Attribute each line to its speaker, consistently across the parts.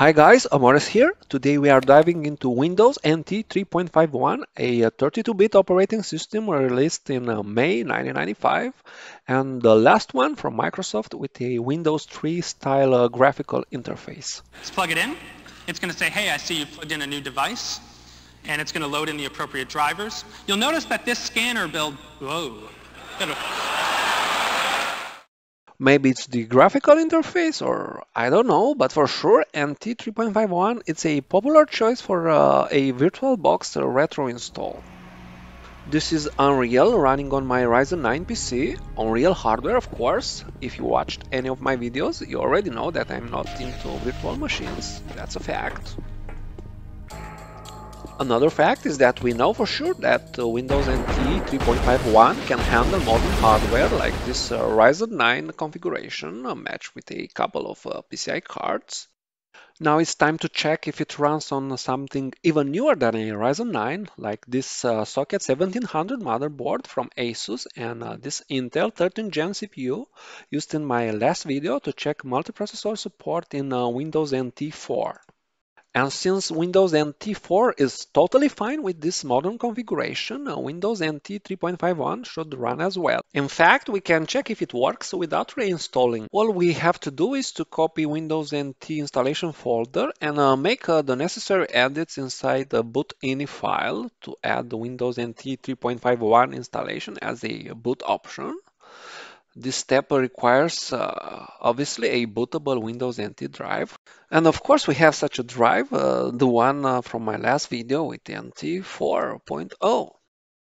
Speaker 1: Hi guys, Amores here. Today we are diving into Windows NT 3.51, a 32-bit operating system released in May 1995, and the last one from Microsoft with a Windows 3 style graphical interface.
Speaker 2: Let's plug it in. It's going to say, hey, I see you plugged in a new device, and it's going to load in the appropriate drivers. You'll notice that this scanner build,
Speaker 1: Maybe it's the graphical interface, or I don't know, but for sure NT 3.51 it's a popular choice for a VirtualBox retro install. This is Unreal running on my Ryzen 9 PC, Unreal hardware of course. If you watched any of my videos, you already know that I'm not into virtual machines, that's a fact. Another fact is that we know for sure that Windows NT 3.51 can handle modern hardware like this Ryzen 9 configuration matched with a couple of PCI cards. Now it's time to check if it runs on something even newer than a Ryzen 9, like this Socket 1700 motherboard from ASUS and this Intel 13th Gen CPU used in my last video to check multiprocessor support in Windows NT 4. And since Windows NT 4 is totally fine with this modern configuration, Windows NT 3.51 should run as well. In fact, we can check if it works without reinstalling. All we have to do is to copy Windows NT installation folder and make the necessary edits inside the boot.ini file to add the Windows NT 3.51 installation as a boot option. This step requires obviously a bootable Windows NT drive. And of course we have such a drive, the one from my last video with NT 4.0.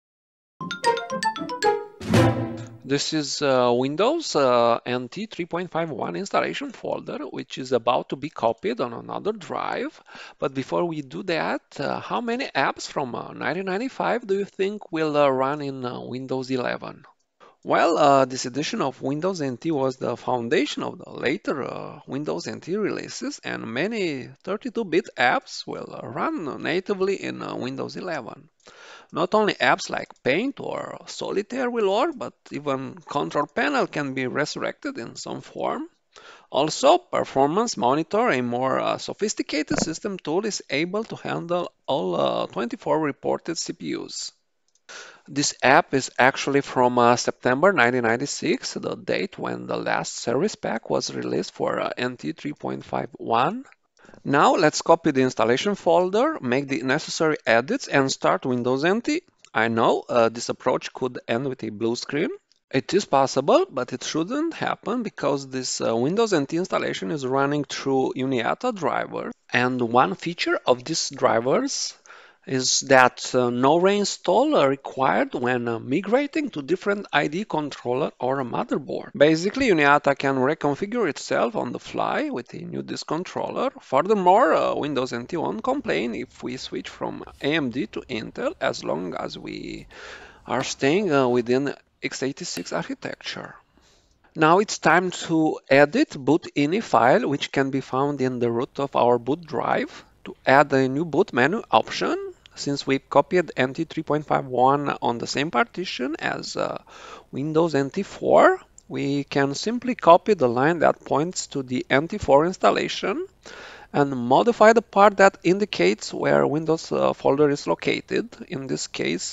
Speaker 1: This is Windows NT 3.51 installation folder, which is about to be copied on another drive. But before we do that, how many apps from 1995 do you think will run in Windows 11? Well, this edition of Windows NT was the foundation of the later Windows NT releases, and many 32-bit apps will run natively in Windows 11. Not only apps like Paint or Solitaire will work, but even Control Panel can be resurrected in some form. Also, Performance Monitor, a more sophisticated system tool, is able to handle all 24 reported CPUs. This app is actually from September 1996, the date when the last service pack was released for NT 3.51. Now let's copy the installation folder, make the necessary edits and start Windows NT. I know this approach could end with a blue screen. It is possible, but it shouldn't happen because this Windows NT installation is running through UniATA drivers. And one feature of these drivers is that no reinstall required when migrating to different ID controller or a motherboard. Basically, UniATA can reconfigure itself on the fly with a new disk controller. Furthermore, Windows NT won't complain if we switch from AMD to Intel as long as we are staying within x86 architecture. Now it's time to edit boot.ini file, which can be found in the root of our boot drive. To add a new boot menu option, since we copied NT 3.51 on the same partition as Windows NT 4, we can simply copy the line that points to the NT 4 installation and modify the part that indicates where Windows folder is located, in this case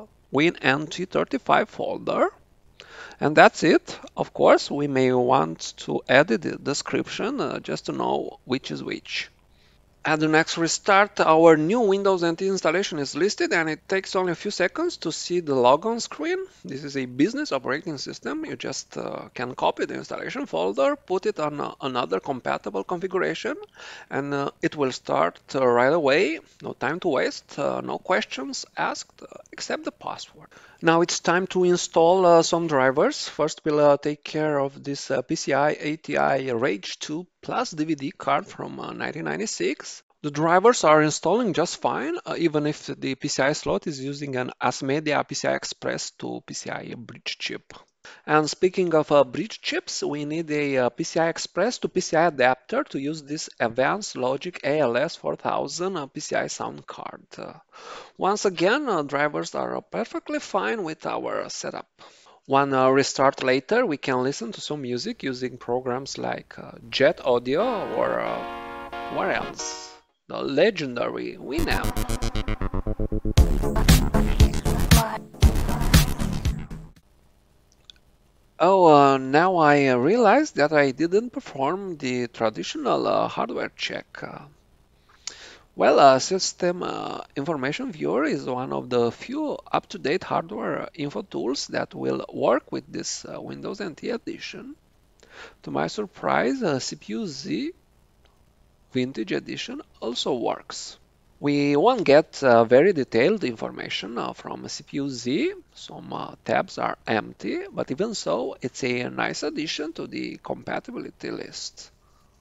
Speaker 1: WinNT35 folder. And that's it. Of course, we may want to edit the description just to know which is which. At the next restart, our new Windows NT installation is listed and it takes only a few seconds to see the log on screen. This is a business operating system. You just can copy the installation folder, put it on another compatible configuration, and it will start right away. No time to waste, no questions asked except the password. Now it's time to install some drivers. First, we'll take care of this PCI ATI Rage 2 Plus DVD card from 1996. The drivers are installing just fine, even if the PCI slot is using an ASMedia PCI Express to PCI bridge chip. And speaking of bridge chips, we need a PCI Express to PCI adapter to use this Advanced Logic ALS 4000 PCI sound card. Once again, drivers are perfectly fine with our setup. One restart later, we can listen to some music using programs like Jet Audio or What else? The legendary Winamp. Oh, now I realize that I didn't perform the traditional hardware check. System Information Viewer is one of the few up-to-date hardware info tools that will work with this Windows NT edition. To my surprise, CPU Z Vintage Edition also works. We won't get very detailed information from CPU Z. Some tabs are empty, but even so, it's a nice addition to the compatibility list.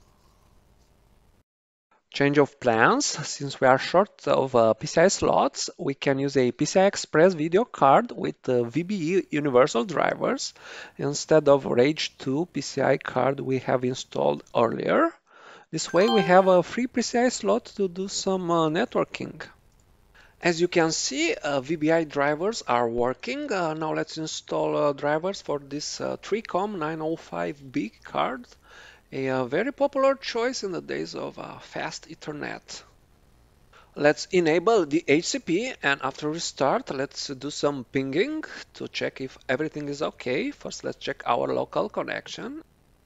Speaker 1: Change of plans. Since we are short of PCI slots, we can use a PCI Express video card with VBE universal drivers instead of Rage 2 PCI card we have installed earlier. This way we have a free PCI slot to do some networking. As you can see, VBI drivers are working. Now let's install drivers for this 3COM 905B card, a very popular choice in the days of fast Ethernet. Let's enable the HCP, and after restart, let's do some pinging to check if everything is okay. First, let's check our local connection.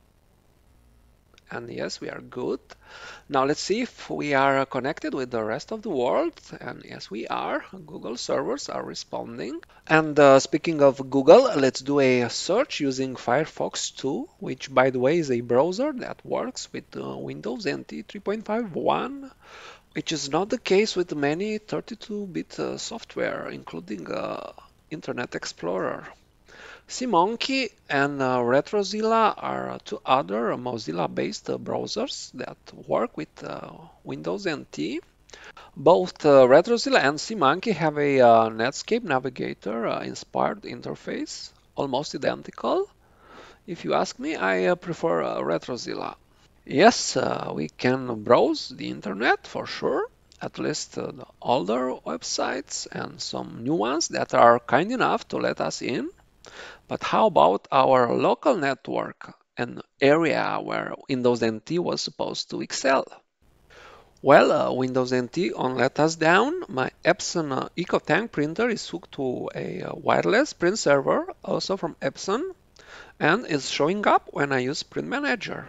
Speaker 1: And yes, we are good. Now let's see if we are connected with the rest of the world. And yes, we are. Google servers are responding. And speaking of Google, let's do a search using Firefox 2, which by the way is a browser that works with Windows NT 3.51, which is not the case with many 32-bit software, including Internet Explorer. SeaMonkey and RetroZilla are two other Mozilla-based browsers that work with Windows NT. Both RetroZilla and SeaMonkey have a Netscape Navigator inspired interface, almost identical. If you ask me, I prefer RetroZilla. Yes, we can browse the internet for sure, at least the older websites and some new ones that are kind enough to let us in. But how about our local network, an area where Windows NT was supposed to excel? Well, Windows NT won't let us down. My Epson EcoTank printer is hooked to a wireless print server, also from Epson, and is showing up when I use Print Manager.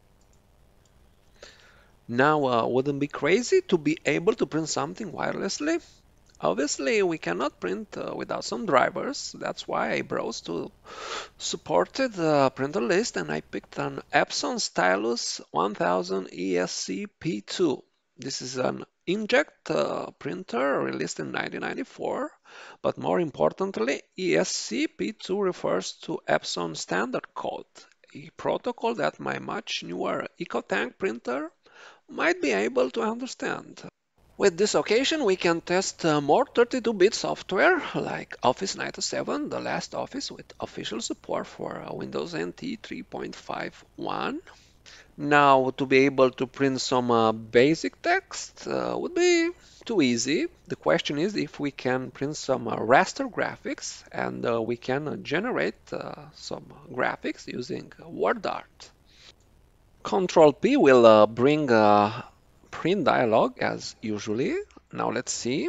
Speaker 1: Now, wouldn't it be crazy to be able to print something wirelessly? Obviously, we cannot print without some drivers. That's why I browsed to supported printer list and I picked an Epson Stylus 1000 ESC P2. This is an inkjet printer released in 1994, but more importantly, ESC P2 refers to Epson Standard Code, a protocol that my much newer EcoTank printer might be able to understand. With this occasion, we can test more 32-bit software like Office 97, the last Office with official support for Windows NT 3.51. Now, to be able to print some basic text would be too easy. The question is if we can print some raster graphics, and we can generate some graphics using WordArt. Control P will bring print dialog as usually. Now let's see.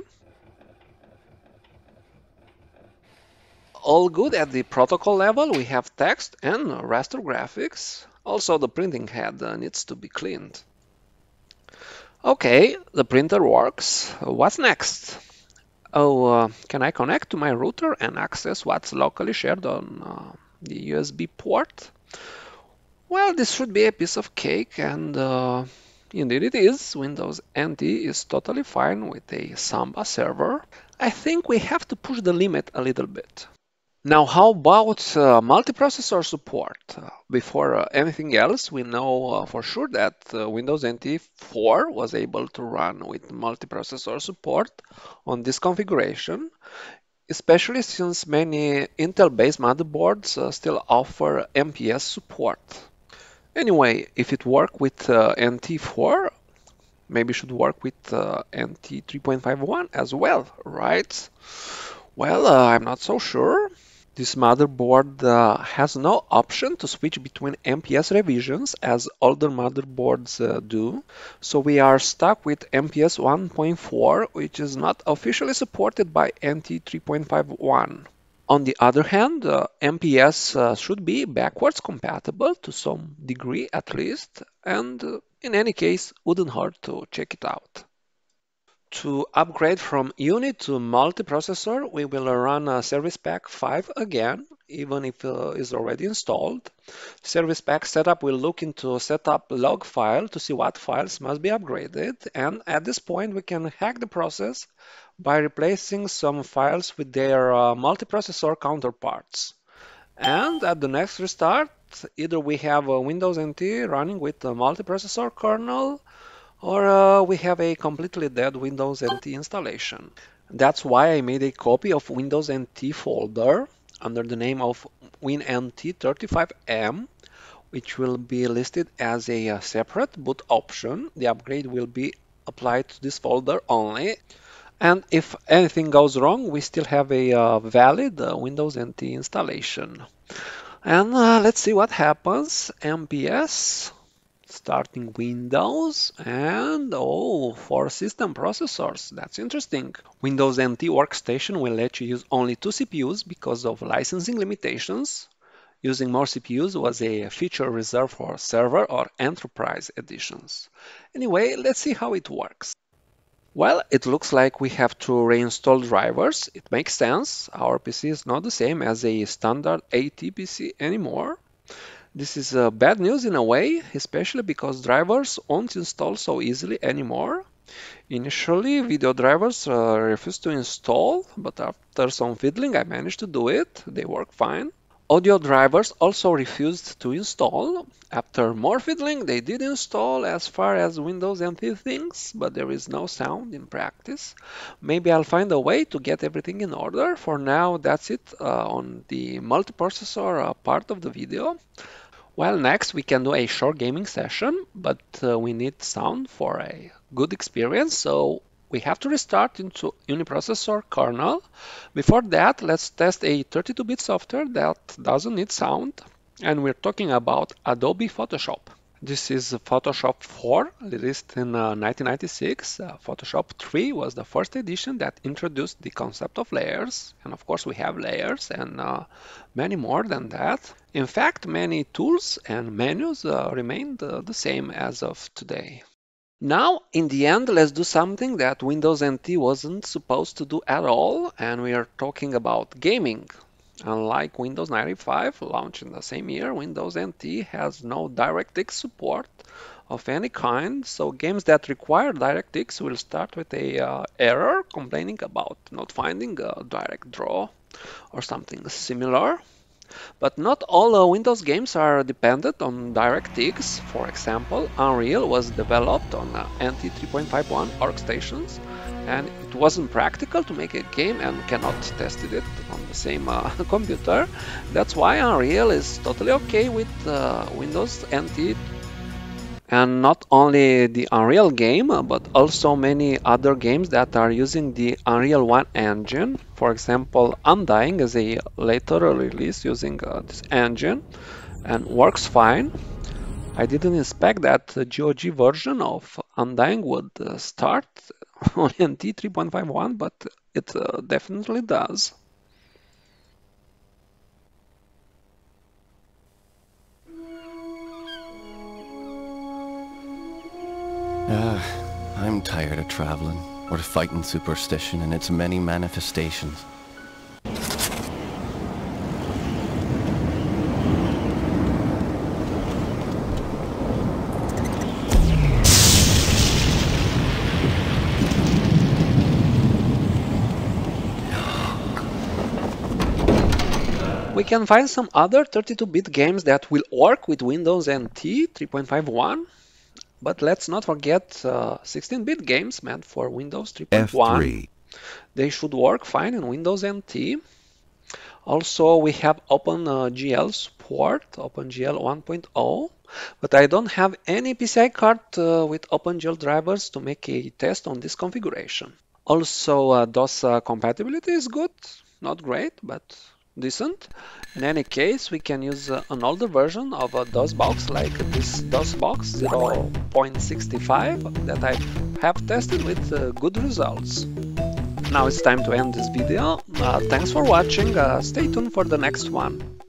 Speaker 1: All good at the protocol level. We have text and raster graphics. Also, the printing head needs to be cleaned. Okay, the printer works. What's next? Oh, can I connect to my router and access what's locally shared on the USB port? Well, this should be a piece of cake, and indeed it is. Windows NT is totally fine with a Samba server. I think we have to push the limit a little bit. Now, how about multiprocessor support? Before anything else, we know for sure that Windows NT 4 was able to run with multiprocessor support on this configuration, especially since many Intel-based motherboards still offer MPS support. Anyway, if it worked with NT4, maybe it should work with NT 3.51 as well, right? Well, I'm not so sure. This motherboard has no option to switch between MPS revisions as older motherboards do, so we are stuck with MPS 1.4, which is not officially supported by NT 3.51. On the other hand, MPS should be backwards compatible to some degree at least, and in any case, wouldn't hurt to check it out. To upgrade from Uni to multiprocessor, we will run Service Pack 5 again, even if it's already installed. Service Pack setup will look into setup log file to see what files must be upgraded, and at this point we can hack the process by replacing some files with their multiprocessor counterparts. And at the next restart, either we have a Windows NT running with a multiprocessor kernel, or we have a completely dead Windows NT installation. That's why I made a copy of Windows NT folder under the name of WinNT35M, which will be listed as a separate boot option. The upgrade will be applied to this folder only. And if anything goes wrong, we still have a valid Windows NT installation. And let's see what happens. MPS. Starting Windows, and oh, for system processors, that's interesting. Windows NT Workstation will let you use only 2 CPUs because of licensing limitations. Using more CPUs was a feature reserved for server or enterprise editions. Anyway, let's see how it works. Well, it looks like we have to reinstall drivers. It makes sense. Our PC is not the same as a standard AT PC anymore. This is bad news in a way, especially because drivers won't install so easily anymore. Initially, video drivers refused to install, but after some fiddling, I managed to do it. They work fine. Audio drivers also refused to install. After more fiddling, they did install as far as Windows NT things, but there is no sound in practice. Maybe I'll find a way to get everything in order. For now, that's it on the multiprocessor part of the video. Well, next we can do a short gaming session, but we need sound for a good experience, so we have to restart into uniprocessor kernel. Before that, let's test a 32-bit software that doesn't need sound, and we're talking about Adobe Photoshop. This is Photoshop 4, released in 1996. Photoshop 3 was the first edition that introduced the concept of layers. And of course, we have layers and many more than that. In fact, many tools and menus remained the same as of today. Now, in the end, let's do something that Windows NT wasn't supposed to do at all. And we are talking about gaming. Unlike Windows 95, launched in the same year, Windows NT has no DirectX support of any kind, so games that require DirectX will start with a error complaining about not finding a direct draw or something similar. But not all Windows games are dependent on DirectX. For example, Unreal was developed on NT 3.51 workstations, and it wasn't practical to make a game and cannot test it on the same computer. That's why Unreal is totally okay with Windows NT. And not only the Unreal game, but also many other games that are using the Unreal 1 engine. For example, Undying is a later release using this engine and works fine. I didn't expect that the GOG version of Undying would start on NT 3.51, but it definitely does.
Speaker 3: I'm tired of traveling, or fighting superstition in its many manifestations.
Speaker 1: We can find some other 32-bit games that will work with Windows NT 3.51. But let's not forget 16-bit games meant for Windows 3.1.
Speaker 3: F3.
Speaker 1: They should work fine in Windows NT. Also, we have OpenGL support, OpenGL 1.0. But I don't have any PCI card with OpenGL drivers to make a test on this configuration. Also, DOS compatibility is good. Not great, but decent. In any case, we can use an older version of a DOSBox like this DOSBox 0.65 that I have tested with good results. Now it's time to end this video. Thanks for watching. Stay tuned for the next one.